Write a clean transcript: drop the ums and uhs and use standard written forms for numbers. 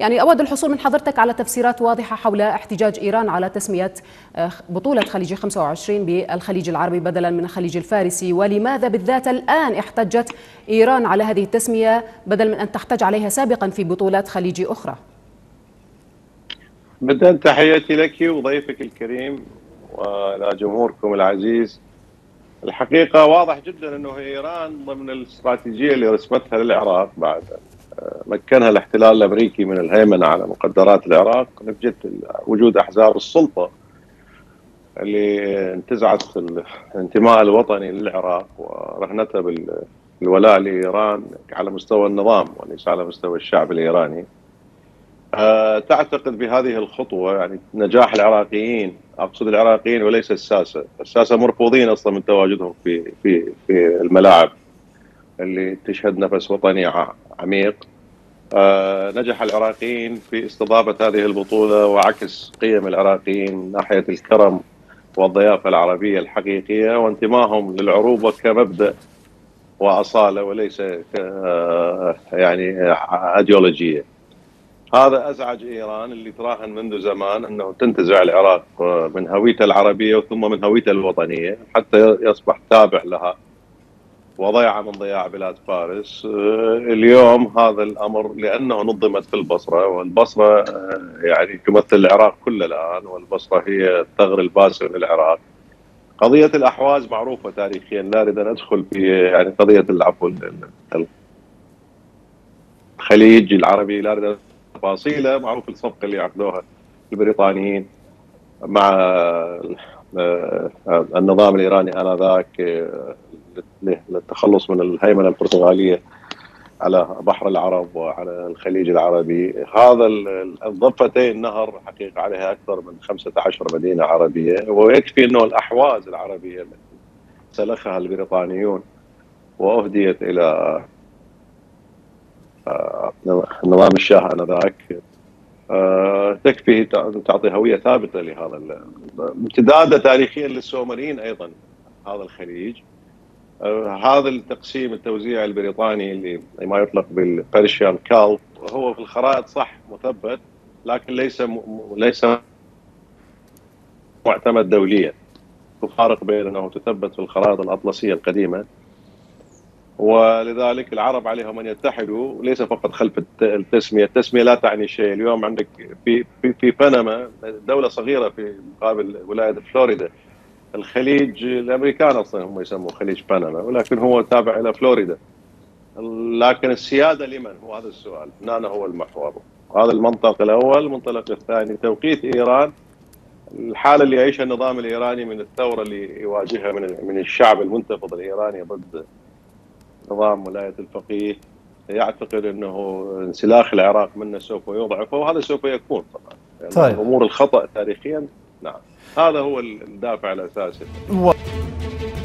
يعني أود الحصول من حضرتك على تفسيرات واضحة حول احتجاج إيران على تسمية بطولة خليجي 25 بالخليج العربي بدلا من الخليج الفارسي، ولماذا بالذات الآن احتجت إيران على هذه التسمية بدل من أن تحتج عليها سابقا في بطولات خليجي أخرى؟ بدأ تحياتي لك وضيفك الكريم وإلى جمهوركم العزيز. الحقيقة واضح جدا أنه إيران ضمن الاستراتيجية اللي رسمتها للعراق بعد مكنها الاحتلال الأمريكي من الهيمنة على مقدرات العراق نتيجة وجود أحزاب السلطة اللي انتزعت الانتماء الوطني للعراق ورهنتها بالولاء لإيران على مستوى النظام وليس على مستوى الشعب الإيراني. تعتقد بهذه الخطوة يعني نجاح العراقيين، أقصد العراقيين وليس الساسة مرفوضين أصلا من تواجدهم في الملاعب اللي تشهد نفس وطني عميق. نجح العراقيين في استضافة هذه البطولة وعكس قيم العراقيين من ناحية الكرم والضيافة العربية الحقيقية وانتمائهم للعروبة كمبدأ وأصالة وليس يعني أيديولوجية. هذا أزعج إيران اللي تراهن منذ زمان أنه تنتزع العراق من هويته العربية وثم من هويته الوطنية حتى يصبح تابع لها وضيعة من ضياع بلاد فارس. اليوم هذا الأمر لأنه نظمت في البصرة، والبصرة يعني تمثل العراق كله الآن، والبصرة هي الثغر الباسل للعراق. قضية الأحواز معروفة تاريخيا، لا أريد أن أدخل في يعني قضية العفو الخليج العربي، لا أريد تفاصيله. معروف الصفقة اللي عقدوها البريطانيين مع النظام الإيراني آنذاك للتخلص من الهيمنة البرتغالية على بحر العرب وعلى الخليج العربي. هذا الضفتي النهر حقيقة عليها أكثر من 15 مدينة عربية، ويكفي أنه الأحواز العربية التي سلخها البريطانيون وأهديت إلى نظام الشاه آنذاك تكفي تعطي هوية ثابتة لهذا امتداده تاريخيا للسومريين أيضا هذا الخليج. هذا التقسيم التوزيع البريطاني اللي ما يطلق بالبرشيان كالف هو في الخرائط صح مثبت، لكن ليس معتمد دوليا. تفارق بين انه تثبت في الخرائط الاطلسيه القديمه، ولذلك العرب عليهم ان يتحدوا ليس فقط خلف التسميه. التسميه لا تعني شيء. اليوم عندك في بنما دوله صغيره في مقابل ولايه فلوريدا، الخليج الامريكان اصلا هم يسموه خليج بنما، ولكن هو تابع الى فلوريدا. لكن السياده لمن؟ هو هذا السؤال، هنا هو المحور. هذا المنطق الاول. المنطلق الثاني توقيت ايران، الحاله اللي يعيشها النظام الايراني من الثوره اللي يواجهها من الشعب المنتفض الايراني ضد نظام ولايه الفقيه. يعتقد انه انسلاخ العراق منه سوف يضعفه، وهذا سوف يكون طبعا يعني طيب. امور الخطا تاريخيا. نعم، هذا هو الدافع الاساسي.